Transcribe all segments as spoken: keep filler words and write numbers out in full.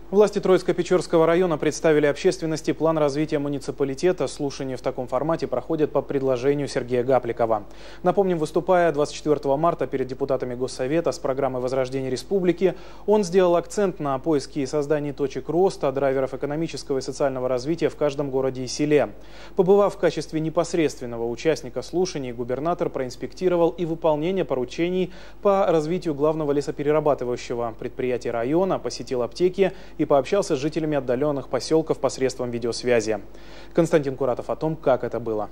Власти Троицко-Печорского района представили общественности план развития муниципалитета. Слушания в таком формате проходят по предложению Сергея Гапликова. Напомним, выступая двадцать четвёртого марта перед депутатами Госсовета с программой возрождения республики, он сделал акцент на поиске и создании точек роста, драйверов экономического и социального развития в каждом городе и селе. Побывав в качестве непосредственного участника слушаний, губернатор проинспектировал и выполнение поручений по развитию главного лесоперерабатывающего предприятия района, посетил аптеки и пообщался с жителями отдаленных поселков посредством видеосвязи. Константин Куратов о том, как это было.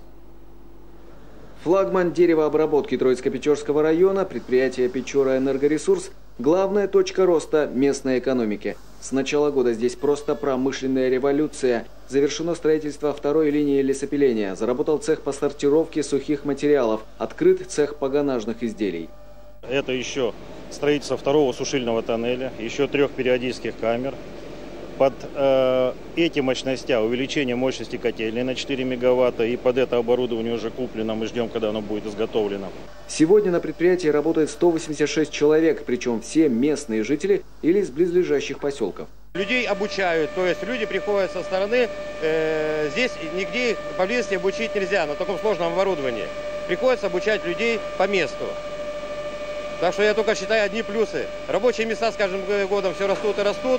Флагман деревообработки Троицко-Печорского района, предприятие «Печора Энергоресурс» – главная точка роста местной экономики. С начала года здесь просто промышленная революция. Завершено строительство второй линии лесопиления. Заработал цех по сортировке сухих материалов. Открыт цех погонажных изделий. Это еще строительство второго сушильного тоннеля, еще трех периодических камер. Под э, эти мощности, увеличение мощности котельной на четыре мегаватта, и под это оборудование уже куплено, мы ждем, когда оно будет изготовлено. Сегодня на предприятии работает сто восемьдесят шесть человек, причем все местные жители или из близлежащих поселков. Людей обучают, то есть люди приходят со стороны, э, здесь нигде их поблизости обучить нельзя на таком сложном оборудовании. Приходится обучать людей по месту. Так что я только считаю одни плюсы. Рабочие места с каждым годом все растут и растут.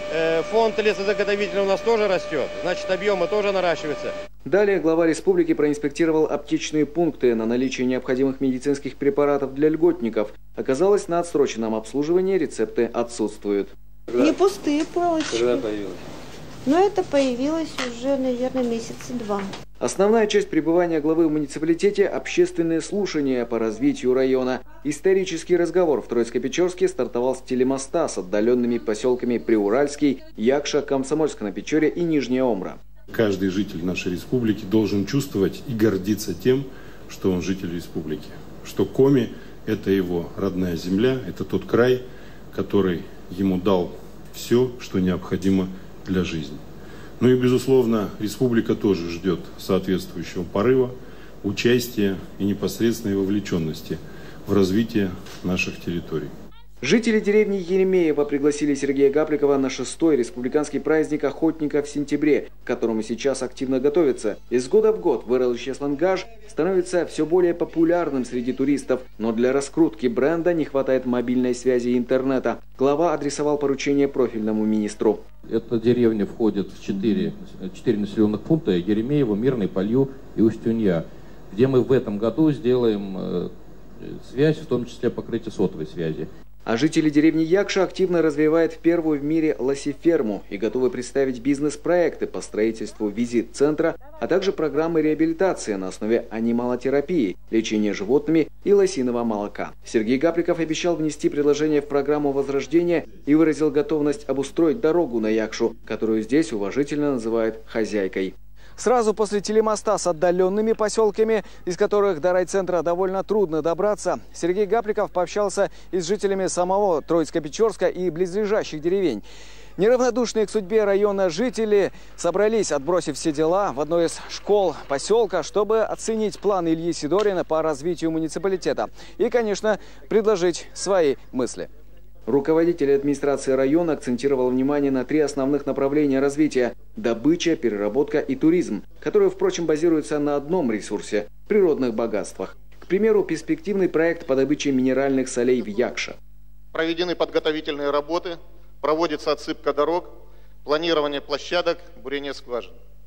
Фонд лесозаготовителей у нас тоже растет, значит, объемы тоже наращиваются. Далее глава республики проинспектировал аптечные пункты на наличие необходимых медицинских препаратов для льготников. Оказалось, на отсроченном обслуживании рецепты отсутствуют. Не пустые палочки. Когда появилось? Но это появилось уже, наверное, месяца два. Основная часть пребывания главы в муниципалитете – общественные слушания по развитию района. Исторический разговор в Троицко-Печорске стартовал с телемоста с отдаленными поселками Приуральский, Якша, Комсомольск-на-Печоре и Нижняя Омра. Каждый житель нашей республики должен чувствовать и гордиться тем, что он житель республики. Что Коми – это его родная земля, это тот край, который ему дал все, что необходимо для жизни. Ну и, безусловно, республика тоже ждет соответствующего порыва, участия и непосредственной вовлеченности в развитие наших территорий. Жители деревни Еремеево пригласили Сергея Гапликова на шестой республиканский праздник охотника в сентябре, к которому сейчас активно готовятся. Из года в год выросший слангаж становится все более популярным среди туристов, но для раскрутки бренда не хватает мобильной связи и интернета. Глава адресовал поручение профильному министру. Эта деревня входит в четыре, четыре населенных пункта: Еремеево, Мирный, Полью и Устюнья, где мы в этом году сделаем связь, в том числе покрытие сотовой связи. А жители деревни Якша активно развивают первую в мире лосиферму и готовы представить бизнес-проекты по строительству визит-центра, а также программы реабилитации на основе анималотерапии, лечения животными и лосиного молока. Сергей Гапликов обещал внести предложение в программу возрождения и выразил готовность обустроить дорогу на Якшу, которую здесь уважительно называют «хозяйкой». Сразу после телемоста с отдаленными поселками, из которых до райцентра довольно трудно добраться, Сергей Гапликов пообщался и с жителями самого Троицко-Печорска и близлежащих деревень. Неравнодушные к судьбе района жители собрались, отбросив все дела, в одной из школ поселка, чтобы оценить план Ильи Сидорина по развитию муниципалитета и, конечно, предложить свои мысли. Руководитель администрации района акцентировал внимание на три основных направления развития – добыча, переработка и туризм, которые, впрочем, базируются на одном ресурсе – природных богатствах. К примеру, перспективный проект по добыче минеральных солей в Якше. Проведены подготовительные работы, проводится отсыпка дорог, планирование площадок, бурение скважин.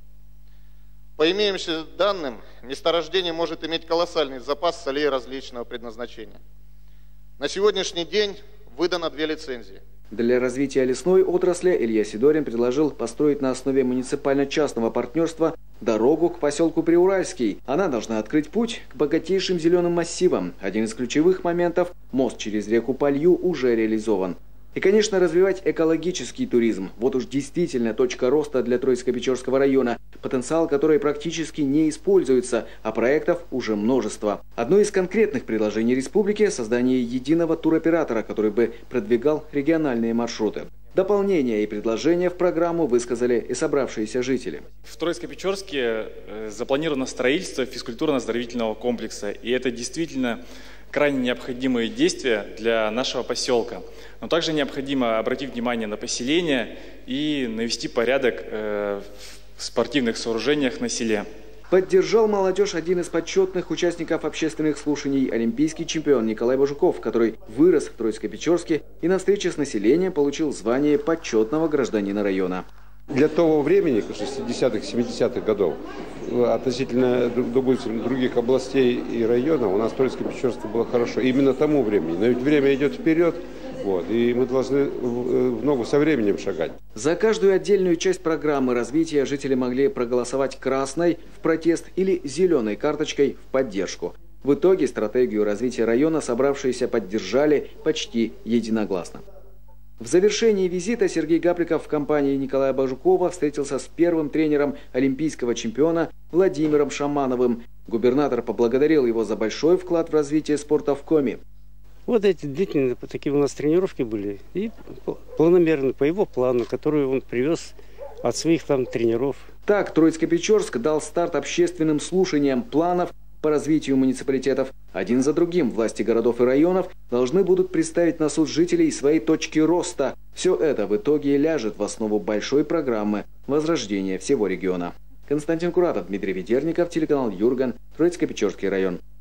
По имеющимся данным, месторождение может иметь колоссальный запас солей различного предназначения. На сегодняшний день выдано две лицензии. Для развития лесной отрасли Илья Сидорин предложил построить на основе муниципально-частного партнерства дорогу к поселку Приуральский. Она должна открыть путь к богатейшим зеленым массивам. Один из ключевых моментов – мост через реку Полью уже реализован. И, конечно, развивать экологический туризм. Вот уж действительно точка роста для Троицко-Печорского района, потенциал которой практически не используется, а проектов уже множество. Одно из конкретных предложений республики – создание единого туроператора, который бы продвигал региональные маршруты. Дополнения и предложения в программу высказали и собравшиеся жители. В Троицко-Печорске запланировано строительство физкультурно-оздоровительного комплекса, и это действительно крайне необходимые действия для нашего поселка. Но также необходимо обратить внимание на поселение и навести порядок в спортивных сооружениях на селе. Поддержал молодежь один из почетных участников общественных слушаний – олимпийский чемпион Николай Бажуков, который вырос в Троицко-Печорске и на встрече с населением получил звание почетного гражданина района. Для того времени, шестидесятых, семидесятых годов, относительно других областей и районов, у нас Троицко-Печорске было хорошо. Именно тому времени. Но ведь время идет вперед. Вот, и мы должны в ногу со временем шагать. За каждую отдельную часть программы развития жители могли проголосовать красной в протест или зеленой карточкой в поддержку. В итоге стратегию развития района собравшиеся поддержали почти единогласно. В завершении визита Сергей Гапликов в компании Николая Бажукова встретился с первым тренером олимпийского чемпиона Владимиром Шамановым. Губернатор поблагодарил его за большой вклад в развитие спорта в Коми. Вот эти длительные такие у нас тренировки были. И планомерно, по его плану, который он привез от своих там тренеров. Так, Троицко-Печорск дал старт общественным слушаниям планов по развитию муниципалитетов. Один за другим власти городов и районов должны будут представить на суд жителей свои точки роста. Все это в итоге ляжет в основу большой программы возрождения всего региона. Константин Куратов, Дмитрий Ведерников, телеканал Юрган, Троицко-Печорский район.